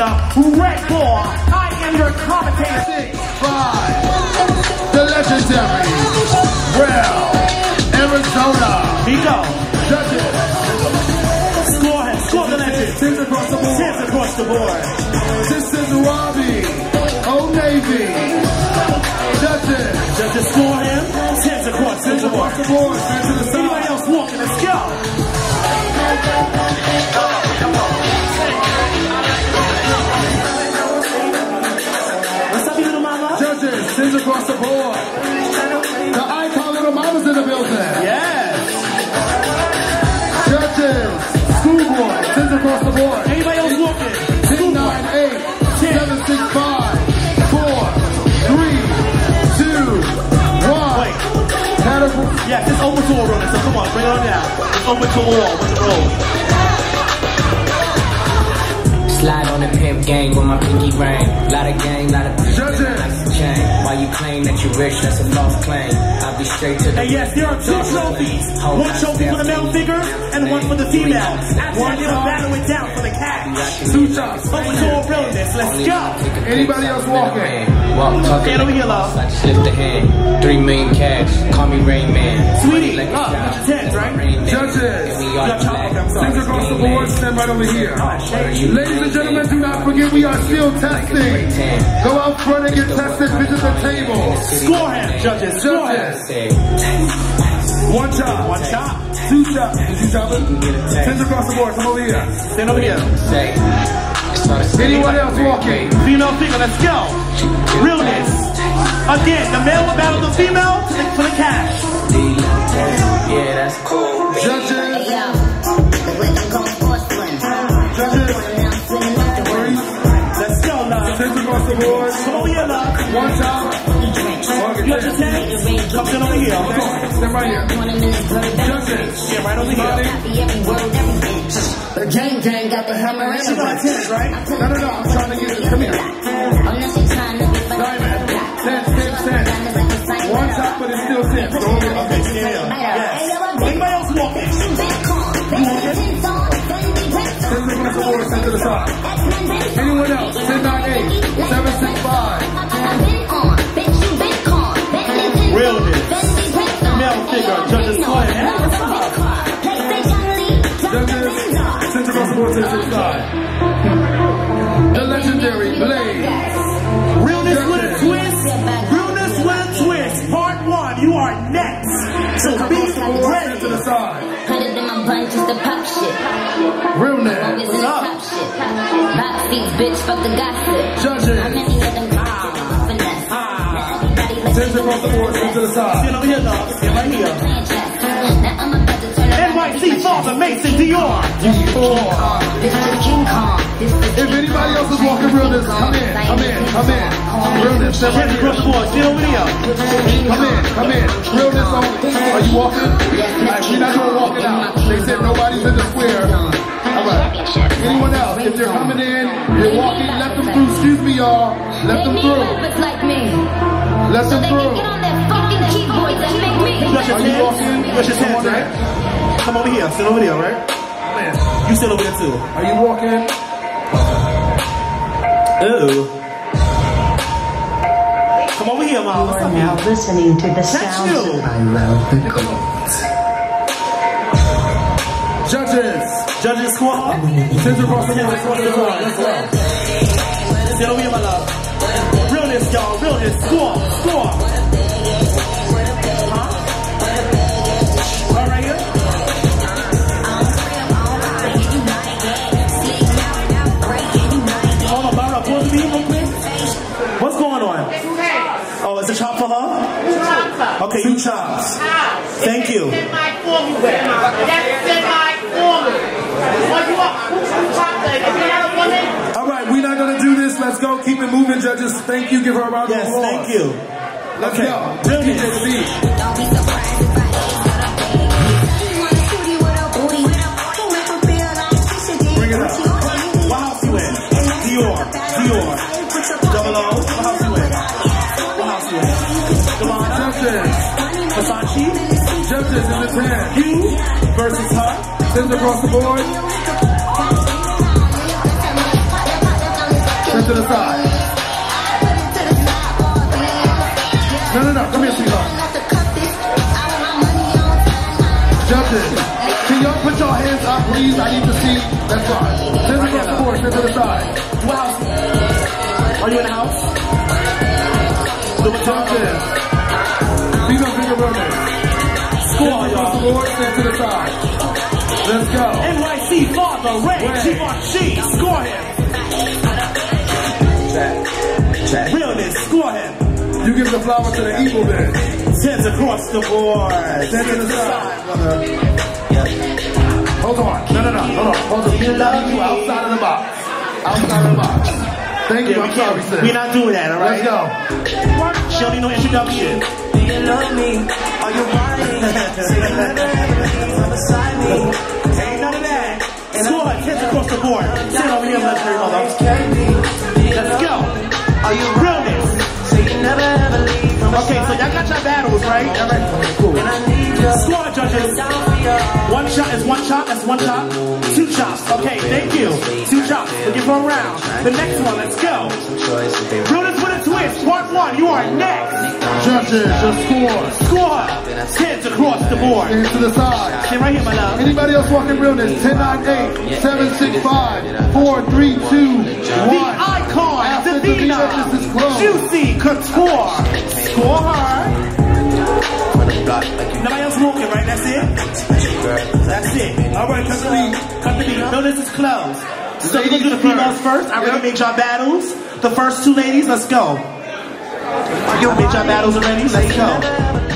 the red ball. I am your commentator. 6'5", the legendary Real Arizona. Here you go. Judges. Score him. Score the legend. 10 across the board. 10 across the board. This is Robbie Old Navy. Judges. Judges score him. 10 across the board. 10 to the side. Anybody else walking? Let's go. What's up, you little mama? Judges, 10 across the board. The icon Little Mama's in the building. Yes. Judges, Schoolboy, 10 across the board. Anybody else walking? 10, 9, 8, 7, 6, 5, 4, 3, 2, 1. Wait. Category. Yes, it's open to a runner, so come on, bring it on down. It's open to all. With the roll. Slide on the pimp gang with my pinky ring. Lot of gang, lot of Judges. nice chain. While you claim that you're rich, that's a false claim. I'll be straight to the. And yes, there are 2 trophies. One trophy for the male figures and one for the females. One to battle it down for the cash. 2 shots. Open to all realness. Let's go. Anybody else walking? Walk, talk, Stand over here, love. I just lift the hand. 3 million cash. Call me Rain Man. Sweetie, look, that's your 10, right? Judges. Got chocolate, I'm sorry. 10 across the board, stand right over here. Ladies and gentlemen, do not forget we are still testing. Go out front and get tested. Visit the table. Score him, judges. Score him. Judges. 1 shot. 1 shot. 2 shots. Did you shot it? 10 across the board. Come over here. Stand over here. Anyone else walking? Female figure, let's go. Realness. Again, the male will battle the female for the cash. Yeah, that's cool. Judges. Let's go, love. 10 across the board. Come over here, love. 1 shot. You got your 10? Come sit over here. Stand right here. Judges. Yeah, right over here. The gang got the hammer and She got the 10, right? No, I'm trying to get it. Come here. Diamond. 10. 1 shot, but it's still 10. Go over here. Okay, stand here. Yes. Anybody else walking? You walking? 10 across the board, 10 to the side. Anyone else? 10, 9, 8, 7, 6, 5. Realness. Male figure, judges score him. Judges, 10 across the board, 10 to the side. The legendary Blade. Realness with a twist. Realness with a twist. Part 1. You are next. So be ready. To the side. Put it in my bun just to pop shit. Realness. Always in the top shit. Box seats, bitch, fuck the gossip. Judges. How many of them finesse? Now everybody like 10 across the board, 10 to the side. Stand over here, love. Stand right here. playing chess. Now I'm about to turn around. NYC Father Mason Dior. This is King Kong. This is If anybody else is walking realness, come in. Realness, stand right Stand across the here. board. Stand over here. Come in. Realness only. Are you walking? Alright, we're not gonna walk it out. They said nobody's in the square. Alright. Anyone else? If they're coming in, you're walking, let them through. Excuse me, y'all. Let them They need through. rappers like me. Let So them they can through. get on their fucking keyboards and make me. You got your Are you walking? hands? You got your hands, right? Come over here. Sit over there, right? You sit over there, too. Are you walking? Ooh. Come over here, Mom. You are now listening to the sounds you. of I Love the Cold. Judges squad. 10 across the board. Let's go. Sit over here, my love. Realness, y'all. Realness. Score. Huh? All right here. Hold on, Myra. Pause the beat real quick. What's going on? Oh, it's a chop for her? Okay, 2 chops. Thank you. All right, we're not going to do this. Let's go. Keep it moving, judges. Thank you. Give her a round of Yes, applause. thank you. Let's Okay. go. Realness. DJ Speed. Don't be surprised if I Bring it up. What house you in? Dior. Double O. What house you in? What house you in? Galana. Judges. Versace. Judges in the 10. You versus her. 10 across the board. Stand to the side. No. Come here, sweetheart. Judges, can y'all put your hands up, please? I need to see. That's fine. Stand across the board. Stand to the side. Wow. Are you in the house? Judges, female finger realness. Score, across the y'all. board. Stand to the side. Let's go. NYC Father Ray Givenchy. Score him. Realness. Score him. You give the flower to the eagle then. Sends across the board. Stand to the side, brother. Hold on. No. Hold on. Hold on. You outside of the box. Outside of the box. Thank you. I'm sorry, sis. We're not doing that, all right? Let's go. She don't need no introduction. Do you love me? Are you riding? Say you never ever beside me. Ain't none of that. Score her. Sends across the board. Sit over here, legendary mother. Let's go. Are you Realness. Say you never ever leave. Okay, so y'all got your battles, right? All right, cool. And I need you. Score, judges. One shot is one chop. That's one chop. Two chops. Okay, thank you. Two chops. We'll give her a round. The next one, let's go. Realness with a twist. Part 1. You are next. Judges, your score. Score. Tens across the board. Stand to the side. Stand right here, my love. Anybody else walking realness? 10-9-8-7-6-5-4-3-2-1. The icon, After the Divina, judges is closed. Juicy Couture. Score her. Nobody else walking, right? That's it? That's it. All right, cut the beat. Cut the beat. No, this is closed. So we're going to do the females first. I already made y'all battles. The first two ladies, let's go. I made y'all battles already. Let's go.